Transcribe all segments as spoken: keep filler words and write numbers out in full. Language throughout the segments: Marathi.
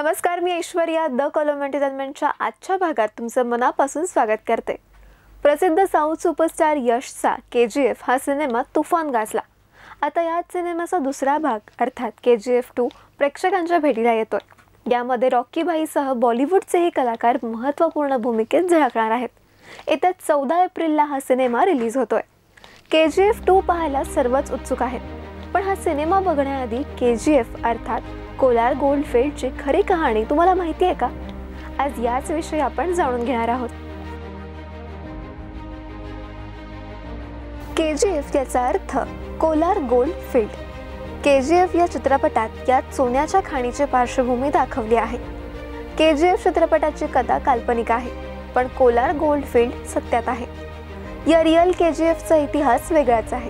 नमस्कार, मी ऐश्वर्या द कॉलम एंटरटेनमेंटच्या आजच्या भागात तुमचं मनापासून स्वागत करते। प्रसिद्ध साऊथ सुपरस्टार यशचा के जी एफ हा सिनेमा तुफान गाजला। आता याच सिनेमाचा दुसरा भाग अर्थात के जी एफ टू प्रेक्षकांच्या भेटीला येतोय। यामध्ये रॉकी भाईसह बॉलिवूडचेही कलाकार महत्त्वपूर्ण भूमिकेत झळकणार आहेत। येत्या चौदा एप्रिलला हा सिनेमा रिलीज होतोय। के जी एफ टू पाहायला सर्वच उत्सुक आहेत, पण हा सिनेमा बघण्याआधी के जी एफ अर्थात कोलार गोल्डफील्डची खरी कहाणी तुम्हाला माहिती आहे का? आज याच विषयी आपण जाणून घेणार आहोत। के जी एफ याचा अर्थ Kolar goldfield. K G F या चित्रपटात यात सोन्याच्या खाणीची पार्श्वभूमी दाखवली आहे। के जी एफ चित्रपटाची कथा काल्पनिक आहे, पण कोलार गोल्डफील्ड सत्यात आहे। या रिअल के जी एफचा इतिहास वेगळाच आहे।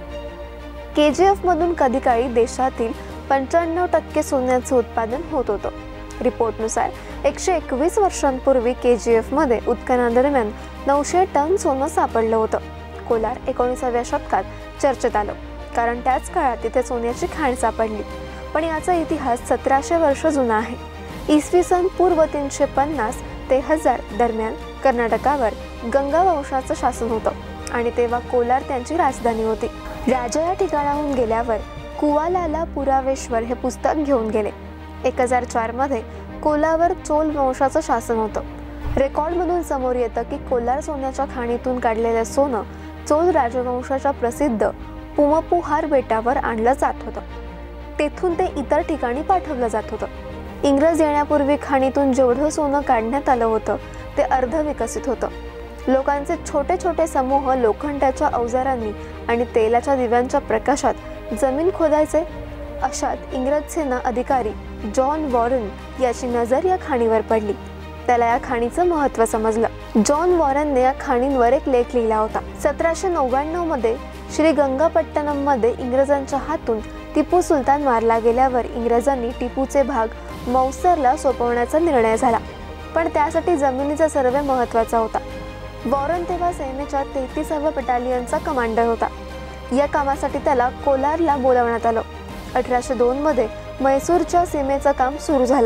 के जी एफ मधून कधी काळी देशातील पंच्याण्णव टक्के सोन्याचे उत्पादन होत होतं। रिपोर्टनुसार एकशे एकवीस वर्षांपूर्वी के जी एफ मध्ये उत्खननादरम्यान नऊशे टन सोनं सापडलं होतं। कोलार एकोणीसाव्या शतकात चर्चेत आलं, कारण त्याच काळात तिथे सोन्याची खाण सापडली। पण याचा इतिहास सतराशे वर्ष जुना आहे। इसवी सन पूर्व तीनशे पन्नास ते हजार दरम्यान कर्नाटकावर गंगा वंशाचं शासन होतं आणि तेव्हा कोलार त्यांची राजधानी होती। राजा या ठिकाणाहून गेल्यावर कुवालाला पुरावेश्वर हे पुस्तक घेऊन गेले। एक हजार चार मध्ये कोलावर चोल वंशाचं शासन होतं। रेकॉर्डमधून समोर येतं की कोलार सोन्याच्या खाणीतून काढलेलं सोनं चोल राजवंशाच्या प्रसिद्ध पुमपुहार बेटावर आणलं जात होतं। तेथून ते इतर ठिकाणी पाठवलं जात होतं। इंग्रज येण्यापूर्वी खाणीतून जेवढं सोनं काढण्यात आलं होतं ते अर्ध विकसित होतं। लोकांचे छोटे छोटे समूह लोखंडाच्या अवजारांनी आणि तेलाच्या दिव्यांच्या प्रकाशात जमीन खोदायचे। अशात इंग्रज सेना अधिकारी जॉन वॉरन याची नजर या खाणीवर पडली। त्याला या खाणीचं महत्त्व समजलं। जॉन वॉरनने या खाणींवर एक लेख लिहिला होता। सतराशे नव्याण्णव मध्ये श्रीगंगापट्टणम मध्ये इंग्रजांच्या हातून टिपू सुलतान मारला गेल्यावर इंग्रजांनी टिपूचे भाग मौसरला सोपवण्याचा निर्णय झाला, पण त्यासाठी जमिनीचा सर्वे महत्त्वाचा होता। वॉरन तेव्हा सैन्याच्या तेहतीसाव्या बटालियनचा कमांडर होता। या कामासाठी त्याला कोलारला बोलावण्यात आलं। अठराशे दोन मध्ये मैसूरच्या सीमेचं काम सुरू झालं।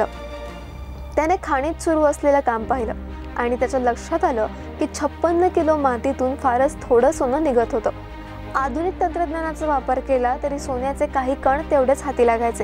त्याने खाणीत सुरू असलेलं काम पाहिलं आणि त्याच्या लक्षात आलं की छप्पन्न किलो मातीतून फारच थोडं सोनं निघत होतं। आधुनिक तंत्रज्ञानाचा वापर केला तरी सोन्याचे काही कण तेवढेच हाती लागायचे।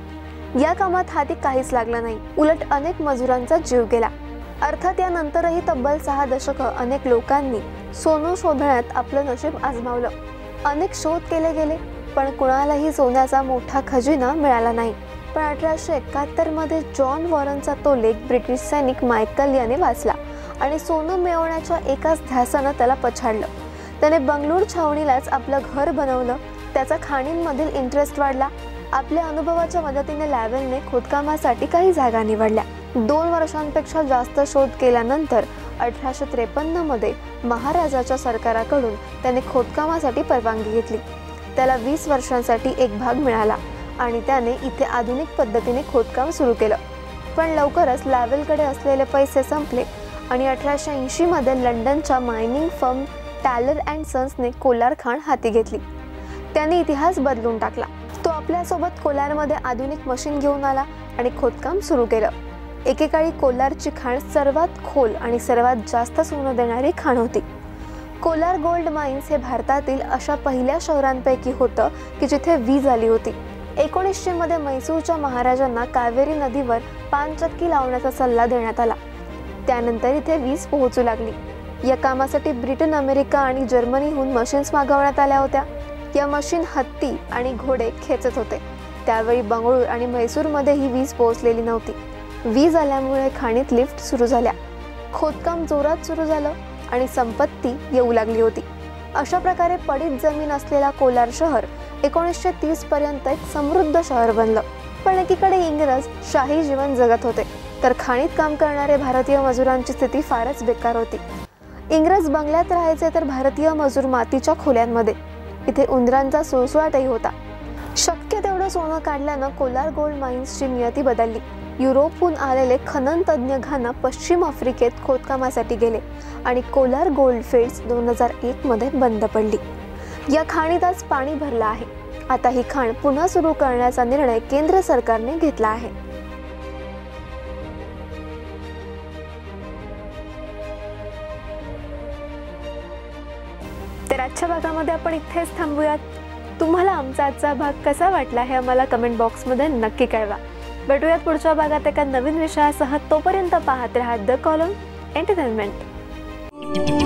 या कामात हाती काहीच लागलं नाही, उलट अनेक मजुरांचा जीव गेला। अर्थात यानंतरही तब्बल सहा दशकं अनेक लोकांनी सोनं शोधण्यात आपलं नशीब आजमावलं। अनेक शोध केले गेले, पण कुणालाही सोन्याचा मोठा खजिना मिळाला नाही। पण अठराशे एकाहत्तर मध्ये जॉन वॉरनचा तो लेख ब्रिटिश सैनिक मायकल याने वाचला आणि सोनं मिळवण्याच्या एकाच ध्यासानं त्याला पछाडलं। त्याने बंगळूर छावणीलाच आपलं घर बनवलं। त्याचा खाणींमधील इंटरेस्ट वाढला। आपल्या अनुभवाच्या मदतीने लॅवेलने खोदकामासाठी काही जागा निवडल्या। दोन वर्षांपेक्षा जास्त शोध केल्यानंतर अठराशे त्रेपन्न मध्ये महाराजाच्या सरकाराकडून त्याने खोदकामासाठी परवानगी घेतली। त्याला वीस वर्षांसाठी एक भाग मिळाला आणि त्याने इथे आधुनिक पद्धतीने खोदकाम सुरू केलं। पण लवकरच लॅवेलकडे असलेले पैसे संपले आणि अठराशे ऐंशी मध्ये लंडनच्या मायनिंग फर्म टॅलर अँड सन्सने कोलार खाण हाती घेतली। त्याने इतिहास बदलून टाकला। तो आपल्यासोबत कोलारमध्ये आधुनिक मशीन घेऊन आला आणि खोदकाम सुरू केलं। एकेकाळी कोलारची खाण सर्वात खोल आणि सर्वात जास्त सोनं देणारी खाण होती। कोलार गोल्ड माइन्स हे भारतातील अशा पहिल्या शहरांपैकी होतं की जिथे वीज आली होती। एकोणीसशे मध्ये मैसूरच्या महाराजांना कावेरी नदीवर पाणचक्की लावण्याचा सल्ला देण्यात आला। त्यानंतर इथे वीज पोहोचू लागली। या कामासाठी ब्रिटन, अमेरिका आणि जर्मनीहून मशीन्स मागवण्यात आल्या होत्या। या मशीन हत्ती आणि घोडे खेचत होते। त्यावेळी बंगळूर आणि म्हैसूरमध्ये ही वीज पोहोचलेली नव्हती। वीज आल्यामुळे खाणीत लिफ्ट सुरू झाल्या। खोदकाम जोरात सुरू झालं आणि संपत्ती येऊ लागली होती। अशा प्रकारे पडीत जमीन असलेला कोलार शहर एकोणीसशे तीस पर्यंत एक समृद्ध शहर बनलं। पण एकीकडे इंग्रज शाही जीवन जगत होते, तर खाणीत काम करणारे भारतीय मजुरांची स्थिती फारच बेकार होती। इंग्रज बंगल्यात राहायचे तर भारतीय मजूर मातीच्या खोल्यांमध्ये। इथे उंदरांचा सुळसुळाटही होता। शक्य तेवढं सोनं काढल्यानं कोलार गोल्ड माइन्सची नियती बदलली। युरोपहून आलेले खनन तज्ज्ञ घाना पश्चिम आफ्रिकेत खोदकामासाठी गेले आणि कोलार गोल्डफील्ड्स दोन हजार एक मध्ये बंद पडली। या खाणीत आज पाणी भरलं आहे। आता ही खाण पुन्हा सुरू करण्याचा निर्णय केंद्र सरकारने घेतला आहे। तर आजच्या भागामध्ये आपण इथेच थांबूयात. तुम्हाला आमचा आजचा भाग कसा वाटला हे आम्हाला कमेंट बॉक्समध्ये नक्की कळवा. भेटूयात पुढच्या भागात एका नवीन विषयासह. तोपर्यंत पाहत राहा द कॉलम एंटरटेनमेंट.